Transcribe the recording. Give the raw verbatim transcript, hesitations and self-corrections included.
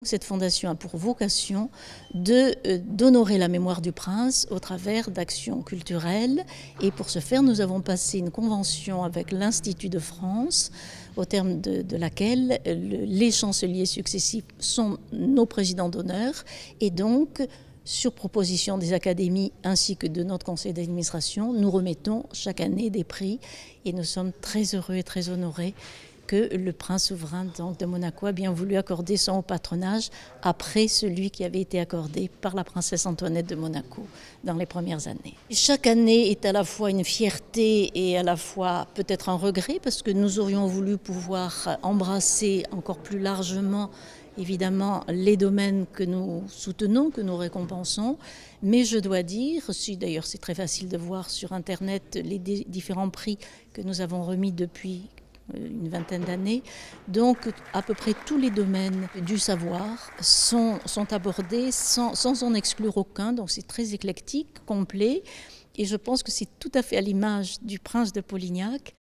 Cette fondation a pour vocation de, euh, d'honorer la mémoire du prince au travers d'actions culturelles. Et pour ce faire, nous avons passé une convention avec l'Institut de France, au terme de, de laquelle le, les chanceliers successifs sont nos présidents d'honneur. Et donc, sur proposition des académies ainsi que de notre conseil d'administration, nous remettons chaque année des prix. Et nous sommes très heureux et très honorés que le prince souverain donc, de Monaco a bien voulu accorder son haut patronage après celui qui avait été accordé par la princesse Antoinette de Monaco dans les premières années. Chaque année est à la fois une fierté et à la fois peut-être un regret parce que nous aurions voulu pouvoir embrasser encore plus largement évidemment les domaines que nous soutenons, que nous récompensons, mais je dois dire, si d'ailleurs c'est très facile de voir sur internet les différents prix que nous avons remis depuis une vingtaine d'années. Donc à peu près tous les domaines du savoir sont, sont abordés sans, sans en exclure aucun. Donc c'est très éclectique, complet. Et je pense que c'est tout à fait à l'image du prince de Polignac.